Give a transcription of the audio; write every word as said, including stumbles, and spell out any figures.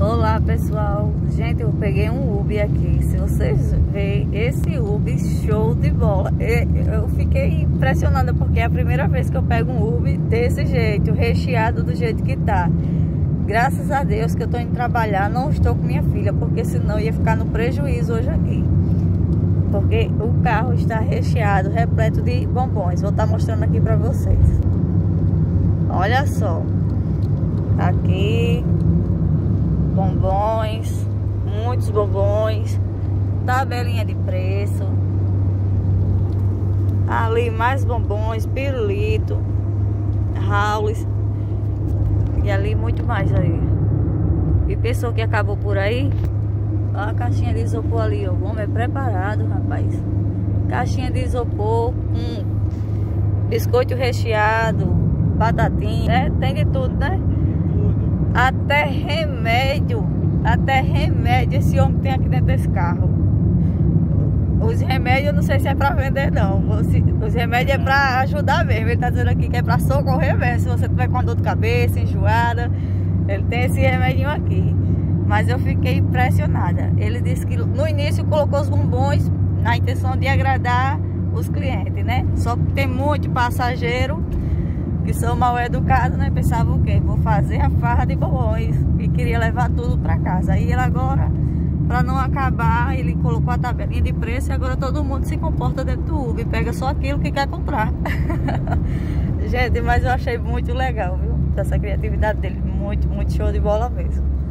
Olá pessoal, gente, eu peguei um Uber aqui. Se vocês verem esse Uber, show de bola. Eu fiquei impressionada porque é a primeira vez que eu pego um Uber desse jeito, recheado do jeito que tá. Graças a Deus que eu tô indo trabalhar, não estou com minha filha, porque senão ia ficar no prejuízo hoje aqui. Porque o carro está recheado, repleto de bombons. Vou estar mostrando aqui pra vocês. Olha só, tá aqui bombons, muitos bombons, tabelinha de preço, ali mais bombons, pirulito, Haules e ali muito mais aí. E pensou que acabou por aí? Olha a caixinha de isopor ali, ó. O homem é preparado, rapaz. Caixinha de isopor, um biscoito recheado, batatinha, né? Tem de tudo, né? Até remédio, até remédio esse homem tem aqui dentro desse carro. Os remédios eu não sei se é pra vender não. Os remédios é pra ajudar mesmo. Ele tá dizendo aqui que é pra socorrer mesmo. Se você tiver com dor de cabeça, enjoada, ele tem esse remedinho aqui. Mas eu fiquei impressionada. Ele disse que no início colocou os bombons na intenção de agradar os clientes, né? Só que tem muito passageiro que são mal educados, né? Pensava o quê? Vou fazer a farra de bombons e queria levar tudo pra casa. Aí ele agora, pra não acabar, ele colocou a tabelinha de preço e agora todo mundo se comporta dentro do Uber, pega só aquilo que quer comprar. Gente, mas eu achei muito legal, viu? Essa criatividade dele, muito, muito show de bola mesmo.